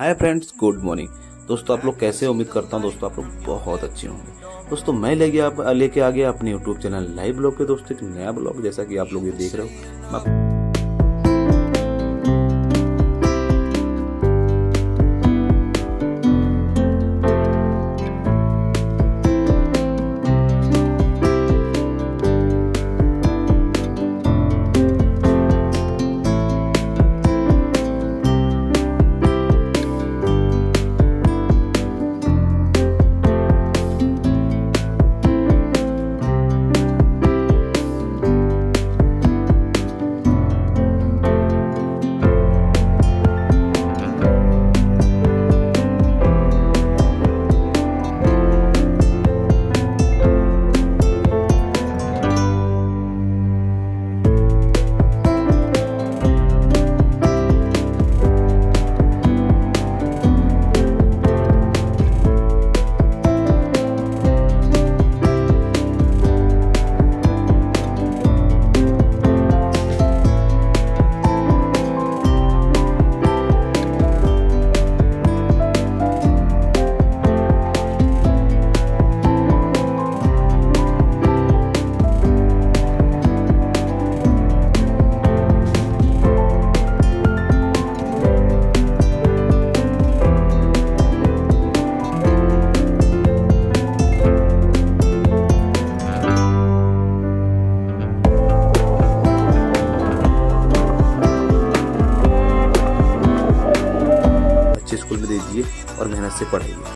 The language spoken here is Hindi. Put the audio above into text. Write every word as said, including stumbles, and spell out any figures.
Hi friends, good morning. दोस्तों आप लोग कैसे? उम्मीद करता हूँ दोस्तों आप लोग बहुत अच्छे होंगे। दोस्तों मैं लेके आप लेके आ गया अपने यूट्यूब चैनल लाइव ब्लॉग पे दोस्तों एक नया ब्लॉग, जैसा कि आप लोग ये देख रहे हो। मैं स्कूल में दीजिए और मेहनत से पढ़ाइए।